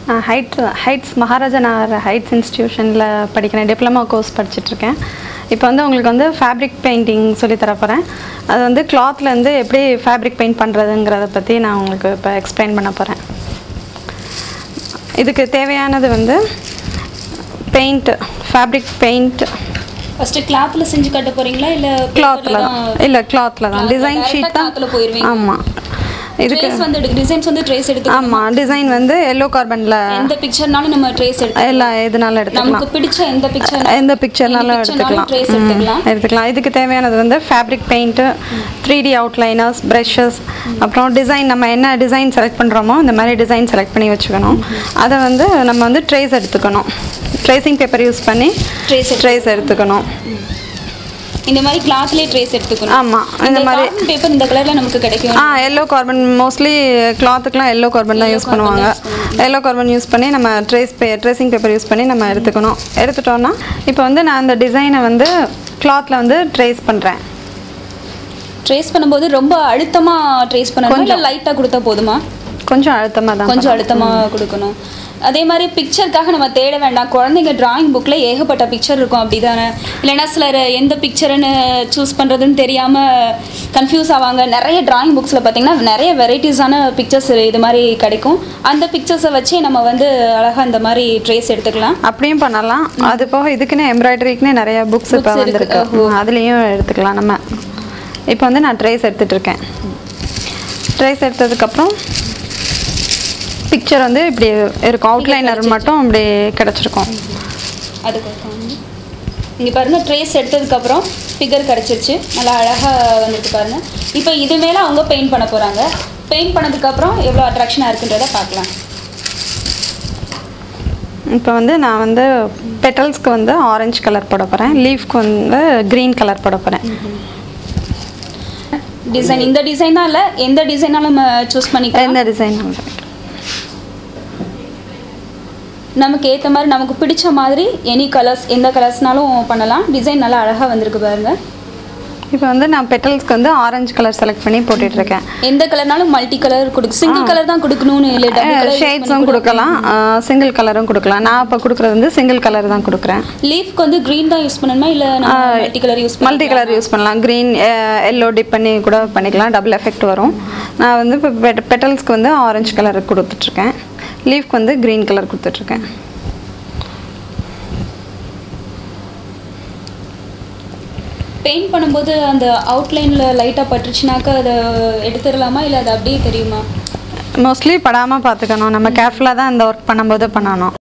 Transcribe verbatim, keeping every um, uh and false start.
Height heights Maharajanar heights இன்ஸ்டிடியூஷனில் படிக்கிறேன். Diploma course படிச்சுட்ருக்கேன். இப்போ வந்து உங்களுக்கு வந்து ஃபேப்ரிக் பெயிண்டிங் சொல்லித்தர போகிறேன். அது வந்து கிளாத்லேருந்து எப்படி ஃபேப்ரிக் பெயிண்ட் பண்ணுறதுங்கிறத பற்றி நான் உங்களுக்கு இப்போ எக்ஸ்பிளைன் பண்ண போகிறேன். இதுக்கு தேவையானது வந்து பெயிண்ட், ஃபேப்ரிக் பெயிண்ட். ஃபர்ஸ்ட் கிளாத்ல செஞ்சு கட்ட போறீங்களா இல்ல கிளாத்ல தான்? இல்ல கிளாத்ல தான். டிசைன் ஷீட் தான். ஆமா. இதுக்கு வந்து டிசைன்ஸ் வந்து ட்ரேஸ் எடுத்துக்கலாம். ஆமா, டிசைன் வந்து yellow கார்பன்ல எந்த பிக்சர்னாலும் நம்ம ட்ரேஸ் எடுத்துக்கலாம். எல்லா எதுனாலும் எடுத்துக்கலாம். நமக்கு பிடிச்ச எந்த பிக்சர் எந்த பிக்சர்னாலும் எடுத்துக்கலாம். ட்ரேஸ் எடுத்துக்கலாம். எடுத்துக்கலாம். இதுக்கு தேவையானது வந்து fabric paint, three D outliners, brushes, அப்புறம் டிசைன். நம்ம என்ன டிசைன் செலக்ட் பண்றோமோ இந்த மாதிரி டிசைன் செலக்ட் பண்ணி வச்சுக்கணும். அதை வந்து நம்ம வந்து ட்ரேஸ் எடுத்துக்கணும். ட்ரேசிங் பேப்பர் யூஸ் பண்ணி ட்ரேஸ் ட்ரேஸ் எடுத்துக்கணும். இந்த மாதிரி கிளாத்லயே ட்ரேஸ் எடுத்துக்கணும். ஆமா, இந்த மாதிரி பேப்பர் இந்த கலர்ல நமக்கு கிடைக்கும். ஆ yellow கார்பன் மோஸ்ட்லி கிளாத்துக்குலாம் yellow கார்பன் தான் யூஸ் பண்ணுவாங்க. yellow கார்பன் யூஸ் பண்ணி நம்ம ட்ரேஸ் ட்ரேசிங் பேப்பர் யூஸ் பண்ணி நம்ம எடுத்துக்கணும். எடுத்துட்டோம்னா இப்போ வந்து நான் அந்த டிசைனை வந்து கிளாத்ல வந்து ட்ரேஸ் பண்றேன். ட்ரேஸ் பண்ணும்போது ரொம்ப அழுத்தமா ட்ரேஸ் பண்ணணும் இல்ல லைட்டா கொடுத்தா போதுமா? கொஞ்சம் அழுத்தமா தான். கொஞ்சம் அழுத்தமா கொடுக்கணும். அதே மாதிரி பிக்சருக்காக நம்ம தேட வேண்டாம். குழந்தைங்க டிராயிங் புக்கில் ஏகப்பட்ட பிக்சர் இருக்கும், அப்படி தானே? இல்லைன்னா சிலர் எந்த பிக்சருன்னு சூஸ் பண்ணுறதுன்னு தெரியாமல் கன்ஃபியூஸ் ஆவாங்க. நிறைய டிராயிங் புக்ஸில் பார்த்தீங்கன்னா நிறைய வெரைட்டிஸான பிக்சர்ஸ் இது மாதிரி கிடைக்கும். அந்த பிக்சர்ஸை வச்சு நம்ம வந்து அழகாக இந்த மாதிரி ட்ரேஸ் எடுத்துக்கலாம். அப்படியும் பண்ணலாம். அது போக இதுக்குன்னு எம்ப்ராய்டரிக்குன்னு நிறைய புக்ஸ் இப்போ வந்துருக்கு, அதுலேயும் எடுத்துக்கலாம் நம்ம. இப்போ வந்து நான் ட்ரேஸ் எடுத்துகிட்டு இருக்கேன். ட்ரேஸ் எடுத்ததுக்கப்புறம் பிக்சர் வந்து இப்படி இருக்கும். அவுட்லைனர் மட்டும் இப்படி கிடச்சிருக்கும். அதுக்கப்புறம் இங்கே பாருங்கள், ட்ரேஸ் எடுத்ததுக்கப்புறம் ஃபிகர் கிடச்சிருச்சு. நல்லா அழகாக வந்துருக்கு பாருங்கள். இப்போ இது மேலே அவங்க பெயிண்ட் பண்ண போகிறாங்க. பெயிண்ட் பண்ணதுக்கப்புறம் எவ்வளோ அட்ராக்ஷனாக இருக்குன்றதை பார்க்கலாம். இப்போ வந்து நான் வந்து பெட்டல்ஸ்க்கு வந்து ஆரஞ்சு கலர் போட போகிறேன். லீஃப்க்கு வந்து க்ரீன் கலர் போட போகிறேன். டிசைன் இந்த டிசைன் தான் இல்லை, எந்த டிசைனாலும் நம்ம சூஸ் பண்ணிக்கலாம். எந்த டிசைன் நமக்கு ஏற்ற மாதிரி நமக்கு பிடிச்ச மாதிரி எனி கலர்ஸ் எந்த கலர்ஸ்னாலும் பண்ணலாம். டிசைன் நல்லா அழகாக வந்திருக்கு பாருங்க. இப்போ வந்து நான் பெட்டல்ஸ்க்கு வந்து ஆரஞ்சு கலர் செலக்ட் பண்ணி போட்டுட்டு இருக்கேன். எந்த கலர்னாலும் மல்டி கலர் கொடுக்கு, சிங்கிள் கலர் தான் கொடுக்கணும்னு இல்லை, டபுள் கலர் ஷேட்ஸும் கொடுக்கலாம், சிங்கிள் கலரும் கொடுக்கலாம். நான் இப்போ கொடுக்குறது வந்து சிங்கிள் கலர் தான் கொடுக்குறேன். லீஃப்க்கு வந்து க்ரீன் தான் யூஸ் பண்ணணுமா இல்லை multi colour use multi colour use பண்ணலாம். க்ரீன் எல்லோ டிப் பண்ணி கூட பண்ணிக்கலாம், டபுள் எஃபெக்ட் வரும். நான் வந்து இப்போ பெட்டல்ஸ்க்கு வந்து ஆரஞ்சு கலர் கொடுத்துட்ருக்கேன். லீஃப்க்கு வந்து க்ரீன் கலர் கொடுத்துட்ருக்கேன். பெயிண்ட் பண்ணும்போது அந்த அவுட்லைனில் லைட்டாக பட்டுருச்சுனாக்கா அதை எடுத்துடலாமா இல்லை அது அப்படியே தெரியுமா? மோஸ்ட்லி படாமல் பார்த்துக்கணும். நம்ம கேர்ஃபுல்லாக தான் இந்த ஒர்க் பண்ணும்போது பண்ணணும்.